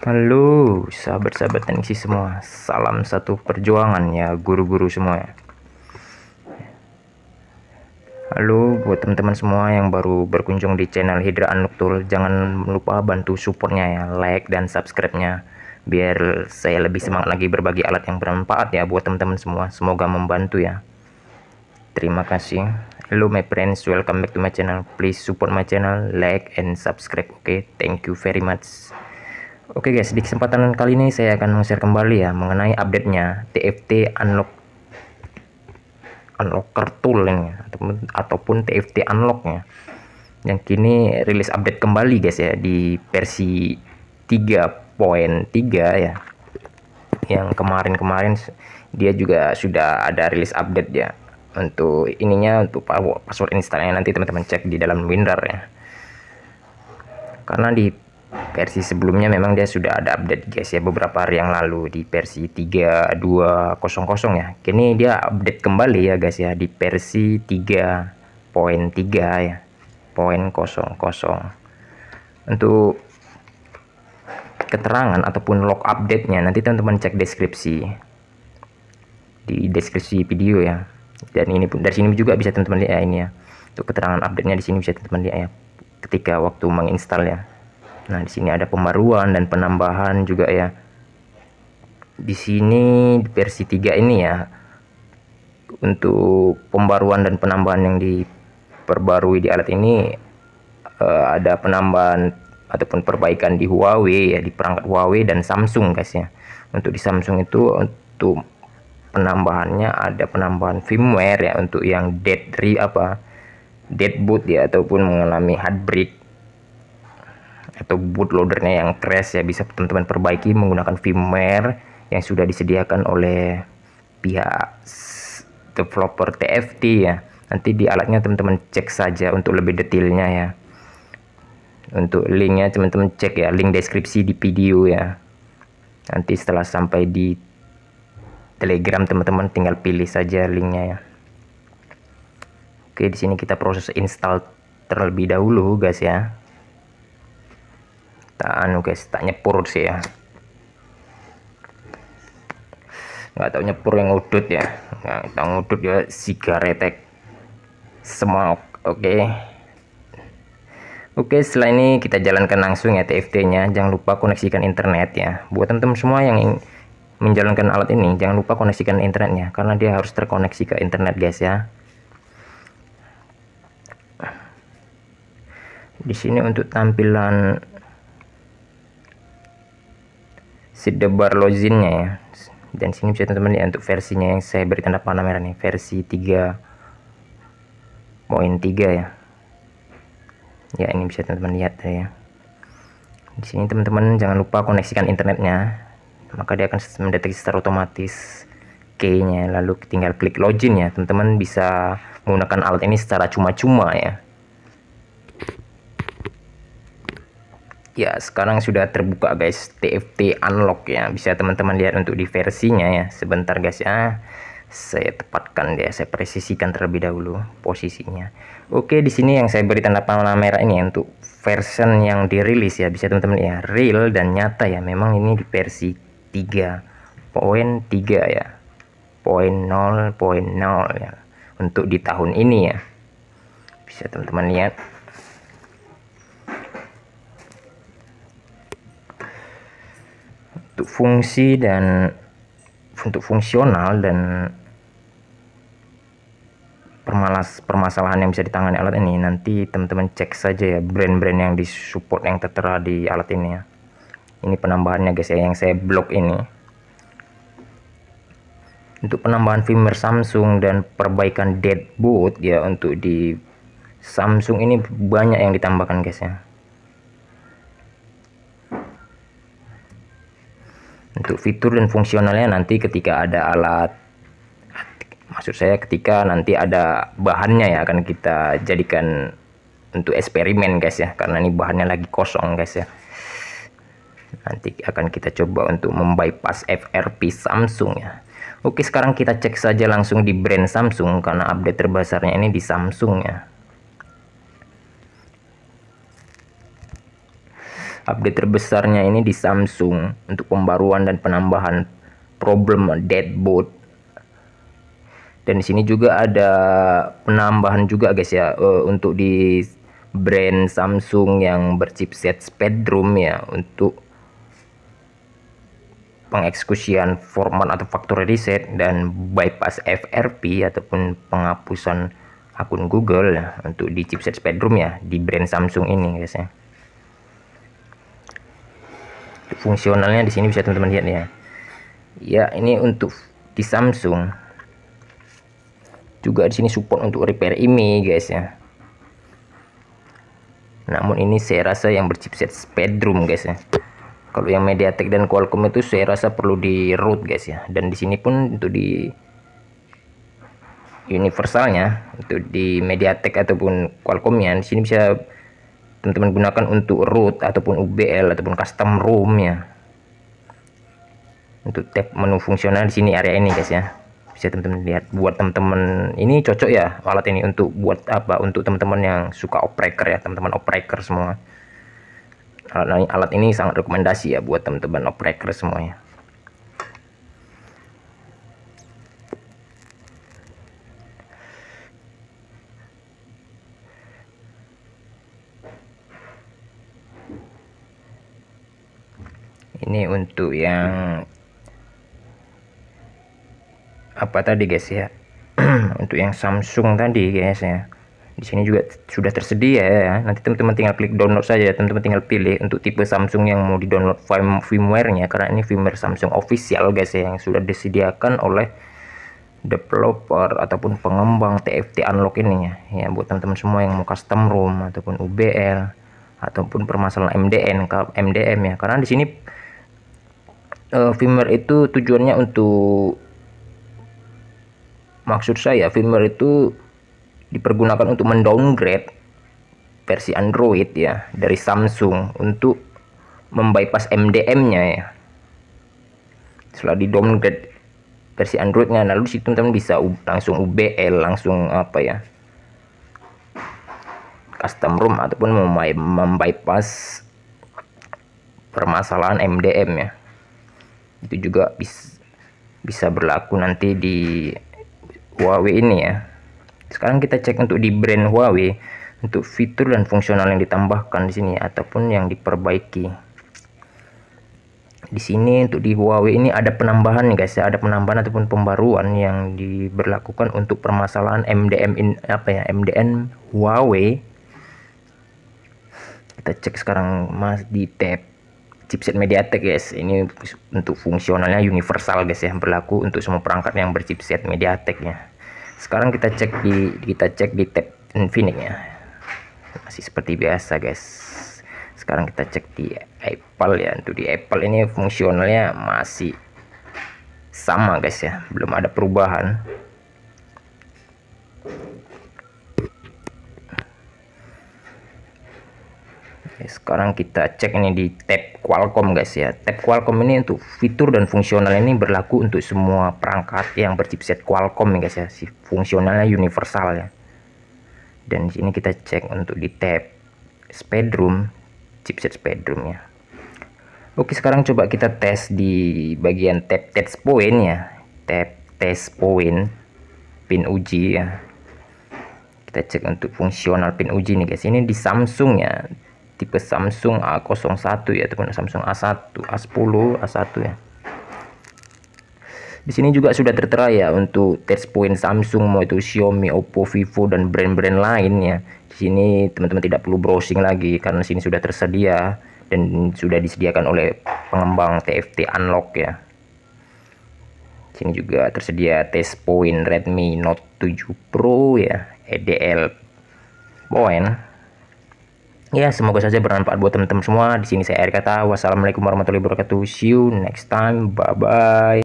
Halo sahabat-sahabat teknisi semua, salam satu perjuangan ya guru-guru semua ya. Halo buat teman-teman semua yang baru berkunjung di channel Hydra Unlock Tool, jangan lupa bantu supportnya ya, like dan subscribe-nya biar saya lebih semangat lagi berbagi alat yang bermanfaat ya buat teman-teman semua. Semoga membantu ya. Terima kasih. Hello my friends, welcome back to my channel. Please support my channel, like and subscribe. Oke, thank you very much. Oke guys, di kesempatan kali ini saya akan share kembali ya mengenai update-nya TFT Unlocker Tool ini ataupun TFT Unlock-nya yang kini rilis update kembali guys ya di versi 3.3 ya. Yang kemarin-kemarin dia juga sudah ada rilis update ya. Untuk ininya, untuk password installnya nanti teman-teman cek di dalam WinRAR ya. Karena di versi sebelumnya memang dia sudah ada update guys ya, beberapa hari yang lalu di versi 3200 ya. Kini dia update kembali ya guys ya di versi 3.3 ya, .00. Untuk keterangan ataupun log update-nya nanti teman-teman cek deskripsi, di deskripsi video ya. Dan ini pun dari sini juga bisa teman-teman lihat ya, ini ya. Untuk keterangan update-nya di sini bisa teman-teman lihat ya, ketika waktu menginstal ya. Nah, di sini ada pembaruan dan penambahan juga ya. Di sini di versi 3 ini ya, untuk pembaruan dan penambahan yang diperbarui di alat ini ada penambahan ataupun perbaikan di Huawei ya, di perangkat Huawei dan Samsung guys ya. Untuk di Samsung itu untuk penambahannya ada penambahan firmware ya, untuk yang dead boot ya, ataupun mengalami heartbreak atau bootloadernya yang crash ya, bisa teman-teman perbaiki menggunakan firmware yang sudah disediakan oleh pihak developer TFT ya. Nanti di alatnya teman-teman cek saja untuk lebih detailnya ya. Untuk linknya teman-teman cek ya, link deskripsi di video ya. Nanti setelah sampai di Telegram teman-teman tinggal pilih saja linknya ya. Oke, di sini kita proses install terlebih dahulu guys ya. Guys, tak nyepur sih ya, nggak tahu nyepur yang ngudut ya, nggak tahu ngudut ya, sigaretek semua. Oke, setelah ini kita jalankan langsung ya TFT nya. Jangan lupa koneksikan internet ya, buat teman-teman semua yang menjalankan alat ini. Jangan lupa koneksikan internetnya karena dia harus terkoneksi ke internet guys ya. Di sini untuk tampilan sidebar loginnya ya, dan sini bisa teman-teman lihat untuk versinya yang saya beri tanda panah merah nih, versi 3.3 ya. Ya, ini bisa teman-teman lihat ya. Di sini teman-teman jangan lupa koneksikan internetnya, maka dia akan mendeteksi secara otomatis key-nya, lalu tinggal klik login ya. Teman-teman bisa menggunakan alat ini secara cuma-cuma ya. Ya, sekarang sudah terbuka guys TFT Unlock ya, bisa teman-teman lihat untuk di versinya ya. Sebentar guys ya, saya tepatkan dia, saya presisikan terlebih dahulu posisinya. Oke, di sini yang saya beri tanda panah merah ini untuk version yang dirilis ya, bisa teman-teman ya, real dan nyata ya. Memang ini di versi 3.3 ya, .0.0 ya, untuk di tahun ini ya, bisa teman-teman lihat. Untuk fungsi dan untuk fungsional dan permasalahan yang bisa ditangani alat ini, nanti teman-teman cek saja ya brand-brand yang disupport yang tertera di alat ini ya. Ini penambahannya guys ya, yang saya blok ini. Untuk penambahan firmware Samsung dan perbaikan deadboot ya, untuk di Samsung ini banyak yang ditambahkan guys ya. Untuk fitur dan fungsionalnya nanti ketika ada alat, maksud saya ketika nanti ada bahannya ya, akan kita jadikan untuk eksperimen guys ya, karena ini bahannya lagi kosong guys ya. Nanti akan kita coba untuk membypass FRP Samsung ya. Oke, sekarang kita cek saja langsung di brand Samsung karena update terbesarnya ini di Samsung ya. Update terbesarnya ini di Samsung untuk pembaruan dan penambahan problem deadbolt. Dan di sini juga ada penambahan juga guys ya, untuk di brand Samsung yang berchipset Spectrum ya, untuk pengeksekusian format atau factory reset dan bypass FRP ataupun penghapusan akun Google ya, untuk di chipset Spectrum ya, di brand Samsung ini guys ya. Fungsionalnya di sini bisa teman-teman lihat ya. Ya, ini untuk di Samsung. Juga di sini support untuk repair IMEI guys ya. Namun ini saya rasa yang berchipset Spectrum guys ya. Kalau yang MediaTek dan Qualcomm itu saya rasa perlu di root guys ya. Dan di sini pun untuk di universalnya, untuk di MediaTek ataupun Qualcomm-nya, di sini bisa teman-teman gunakan untuk root ataupun UBL ataupun custom ROM ya. Untuk tab menu fungsional di sini area ini guys ya. Bisa teman-teman lihat. Buat teman-teman ini cocok ya alat ini untuk buat apa, untuk teman-teman yang suka opreker ya, teman-teman opreker semua. Alat ini sangat rekomendasi ya buat teman-teman opreker semuanya. Ini untuk yang apa tadi guys ya. Untuk yang Samsung tadi guys ya, di sini juga sudah tersedia ya. Nanti teman-teman tinggal klik download saja, teman-teman tinggal pilih untuk tipe Samsung yang mau di download firmware-nya, karena ini firmware Samsung official guys ya, yang sudah disediakan oleh developer ataupun pengembang TFT Unlock ini ya, buat teman-teman semua yang mau custom ROM ataupun UBL ataupun permasalahan MDM ya. Karena di sini firmware itu tujuannya untuk, maksud saya firmware itu dipergunakan untuk mendowngrade versi Android ya dari Samsung untuk membypass MDM-nya ya. Setelah di downgrade versi Android-nya, lalu situ teman-teman bisa langsung UBL, langsung apa ya, custom ROM ataupun membypass permasalahan MDM ya. Itu juga bisa berlaku nanti di Huawei ini ya. Sekarang kita cek untuk di brand Huawei untuk fitur dan fungsional yang ditambahkan di sini ataupun yang diperbaiki. Di sini untuk di Huawei ini ada penambahan nih guys ya, ada penambahan ataupun pembaruan yang diberlakukan untuk permasalahan MDM MDM Huawei. Kita cek sekarang mas di tab chipset MediaTek guys. Ini untuk fungsionalnya universal guys ya, berlaku untuk semua perangkat yang berchipset MediaTek ya. Sekarang kita cek di tab Infinix ya, masih seperti biasa guys. Sekarang kita cek di Apple ya. Untuk di Apple ini fungsionalnya masih sama guys ya, belum ada perubahan. Sekarang kita cek ini di tab Qualcomm guys ya. Tab Qualcomm ini untuk fitur dan fungsional ini berlaku untuk semua perangkat yang berchipset Qualcomm guys ya. Fungsionalnya universal ya. Dan di sini kita cek untuk di tab Spectrum, chipset Spectrum ya. Oke, sekarang coba kita tes di bagian tab test point ya. Tab test point pin uji ya. Kita cek untuk fungsional pin uji nih guys. Ini di Samsung ya, tipe Samsung A01 ya, ataupun Samsung A1, A10, A1 ya. Di sini juga sudah tertera ya untuk test point Samsung, mau itu Xiaomi, Oppo, Vivo dan brand-brand lainnya. Di sini teman-teman tidak perlu browsing lagi karena sini sudah tersedia dan sudah disediakan oleh pengembang TFT Unlock ya. Di sini juga tersedia test point Redmi Note 7 Pro ya, EDL point. Ya, semoga saja bermanfaat buat teman-teman semua. Di sini saya Air kata. Wassalamualaikum warahmatullahi wabarakatuh. See you next time. Bye bye.